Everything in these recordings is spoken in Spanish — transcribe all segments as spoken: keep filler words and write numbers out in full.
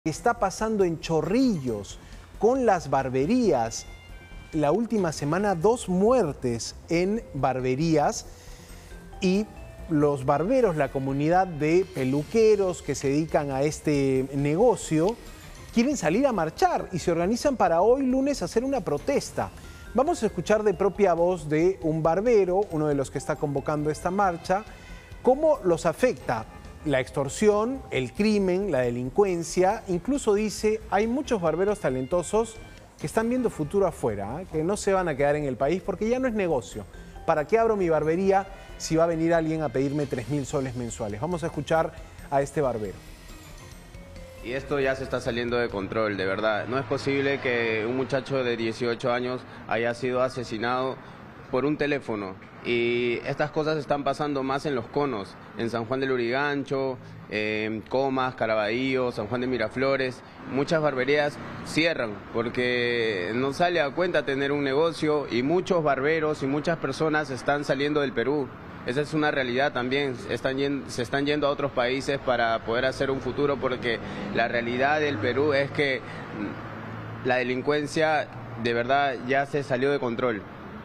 Está pasando en Chorrillos con las barberías. La última semana dos muertes en barberías y los barberos, la comunidad de peluqueros que se dedican a este negocio, quieren salir a marchar y se organizan para hoy lunes hacer una protesta. Vamos a escuchar de propia voz de un barbero, uno de los que está convocando esta marcha, cómo los afecta la extorsión, el crimen, la delincuencia. Incluso dice, hay muchos barberos talentosos que están viendo futuro afuera, ¿eh? que no se van a quedar en el país porque ya no es negocio. ¿Para qué abro mi barbería si va a venir alguien a pedirme tres mil soles mensuales? Vamos a escuchar a este barbero. Y esto ya se está saliendo de control, de verdad. No es posible que un muchacho de dieciocho años haya sido asesinado por un teléfono. Y estas cosas están pasando más en los conos, en San Juan del Lurigancho, en Comas, Caraballo, San Juan de Miraflores. Muchas barberías cierran porque no sale a cuenta tener un negocio y muchos barberos y muchas personas están saliendo del Perú. Esa es una realidad también, están yendo, se están yendo a otros países para poder hacer un futuro, porque la realidad del Perú es que la delincuencia de verdad ya se salió de control.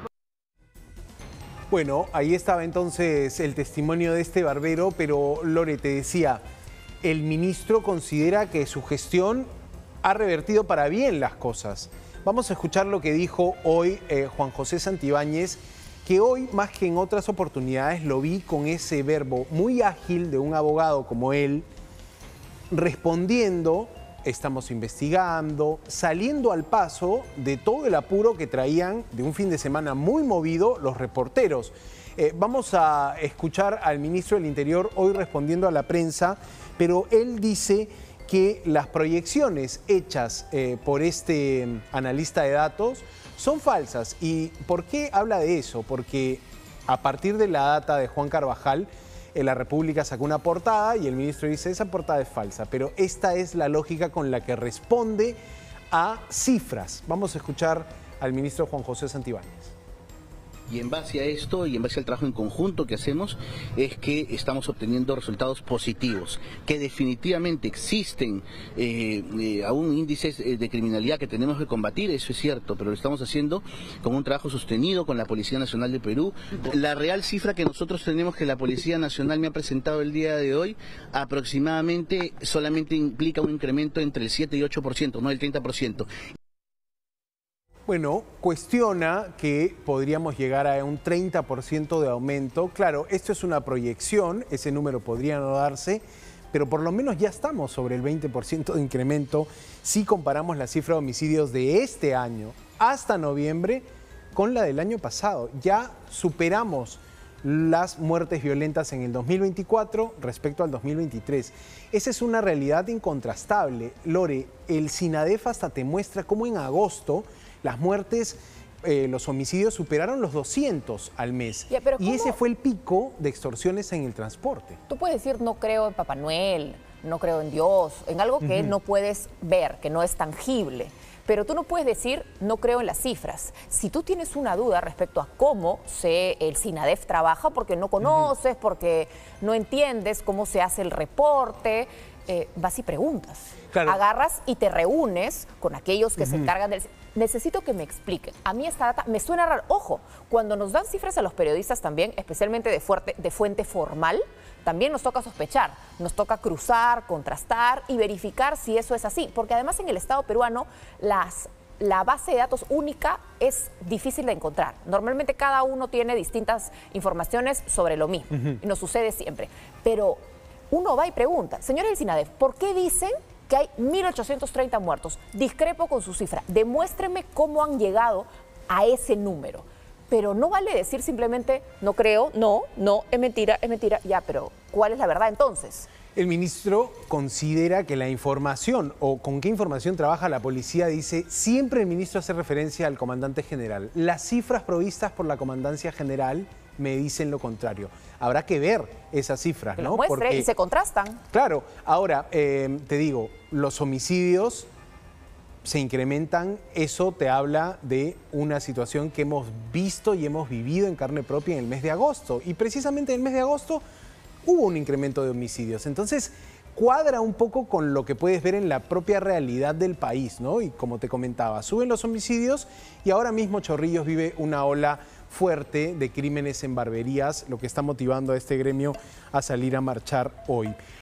Bueno, ahí estaba entonces el testimonio de este barbero, pero Lore, te decía, el ministro considera que su gestión ha revertido para bien las cosas. Vamos a escuchar lo que dijo hoy eh, Juan José Santibáñez, que hoy, más que en otras oportunidades, lo vi con ese verbo muy ágil de un abogado como él, respondiendo, estamos investigando, saliendo al paso de todo el apuro que traían de un fin de semana muy movido los reporteros. Eh, vamos a escuchar al ministro del Interior hoy respondiendo a la prensa, pero él dice que las proyecciones hechas eh, por este analista de datos son falsas. ¿Y por qué habla de eso? Porque a partir de la data de Juan Carvajal, La República sacó una portada y el ministro dice, esa portada es falsa, pero esta es la lógica con la que responde a cifras. Vamos a escuchar al ministro Juan José Santibáñez. Y en base a esto y en base al trabajo en conjunto que hacemos es que estamos obteniendo resultados positivos, que definitivamente existen eh, eh, aún índices de criminalidad que tenemos que combatir, eso es cierto, pero lo estamos haciendo con un trabajo sostenido con la Policía Nacional de Perú. La real cifra que nosotros tenemos, que la Policía Nacional me ha presentado el día de hoy, aproximadamente solamente implica un incremento entre el siete y ocho por ciento, no el treinta por ciento. Bueno, cuestiona que podríamos llegar a un treinta por ciento de aumento. Claro, esto es una proyección, ese número podría no darse, pero por lo menos ya estamos sobre el veinte por ciento de incremento si comparamos la cifra de homicidios de este año hasta noviembre con la del año pasado. Ya superamos las muertes violentas en el dos mil veinticuatro respecto al dos mil veintitrés. Esa es una realidad incontrastable. Lore, el SINADEF hasta te muestra cómo en agosto las muertes, eh, los homicidios superaron los doscientos al mes. Ya, pero y ese fue el pico de extorsiones en el transporte. Tú puedes decir, no creo en Papá Noel, no creo en Dios, en algo que uh-huh. no puedes ver, que no es tangible. Pero tú no puedes decir, no creo en las cifras. Si tú tienes una duda respecto a cómo se, el SINADEF trabaja, porque no conoces, uh-huh. porque no entiendes cómo se hace el reporte, eh, vas y preguntas. Claro. Agarras y te reúnes con aquellos que uh-huh. se encargan del... Necesito que me expliquen. A mí esta data me suena raro. Ojo, cuando nos dan cifras a los periodistas también, especialmente de, fuerte, de fuente formal, también nos toca sospechar, nos toca cruzar, contrastar y verificar si eso es así. Porque además en el Estado peruano las, la base de datos única es difícil de encontrar. Normalmente cada uno tiene distintas informaciones sobre lo mismo. Uh-huh. Y nos sucede siempre. Pero uno va y pregunta, señores del SINADEF, ¿por qué dicen que hay mil ochocientos treinta muertos? Discrepo con su cifra. Demuéstrenme cómo han llegado a ese número. Pero no vale decir simplemente, no creo, no, no, es mentira, es mentira. Ya, pero ¿cuál es la verdad entonces? El ministro considera que la información, o con qué información trabaja la policía, dice, siempre el ministro hace referencia al comandante general. Las cifras provistas por la comandancia general me dicen lo contrario. Habrá que ver esas cifras, que ¿no? Los muestre Porque, y se contrastan. Claro. Ahora, eh, te digo, los homicidios se incrementan. Eso te habla de una situación que hemos visto y hemos vivido en carne propia en el mes de agosto. Y precisamente en el mes de agosto hubo un incremento de homicidios. Entonces, cuadra un poco con lo que puedes ver en la propia realidad del país, ¿no? Y como te comentaba, suben los homicidios y ahora mismo Chorrillos vive una ola fuerte de crímenes en barberías, lo que está motivando a este gremio a salir a marchar hoy.